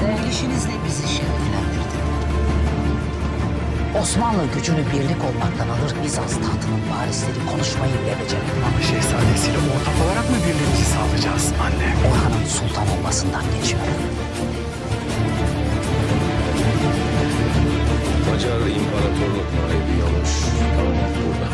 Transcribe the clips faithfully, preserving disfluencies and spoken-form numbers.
Gelişinizle bizi şereflendirdi. Osmanlı gücünü birlik olmaktan alır, Bizans tahtının varisleri konuşmayı bile beceremedi. Şehzadesiyle ortak olarak mı birliğimizi sağlayacağız anne? Orhan'ın sultan olmasından geçiyor. Macar İmparatorluk Nahibi Yanuş burada.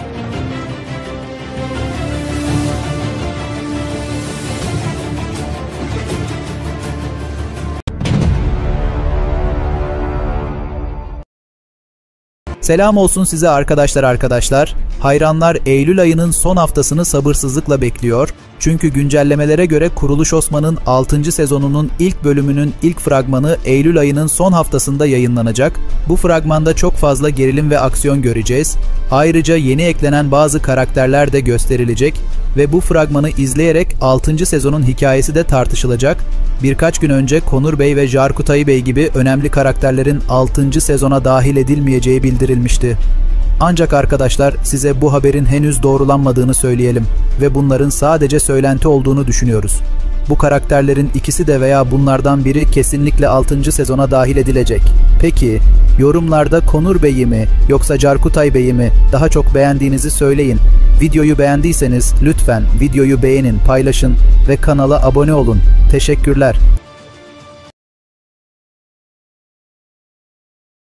Selam olsun size arkadaşlar arkadaşlar. Hayranlar Eylül ayının son haftasını sabırsızlıkla bekliyor. Çünkü güncellemelere göre Kuruluş Osman'ın altıncı sezonunun ilk bölümünün ilk fragmanı Eylül ayının son haftasında yayınlanacak. Bu fragmanda çok fazla gerilim ve aksiyon göreceğiz. Ayrıca yeni eklenen bazı karakterler de gösterilecek ve bu fragmanı izleyerek altıncı sezonun hikayesi de tartışılacak. Birkaç gün önce Konur Bey ve Jarkutay Bey gibi önemli karakterlerin altıncı sezona dahil edilmeyeceği bildirilmişti. Ancak arkadaşlar size bu haberin henüz doğrulanmadığını söyleyelim ve bunların sadece söylenti olduğunu düşünüyoruz. Bu karakterlerin ikisi de veya bunlardan biri kesinlikle altıncı sezona dahil edilecek. Peki yorumlarda Konur Bey'i mi yoksa Jarkutay Bey'i mi daha çok beğendiğinizi söyleyin. Videoyu beğendiyseniz lütfen videoyu beğenin, paylaşın ve kanala abone olun. Teşekkürler.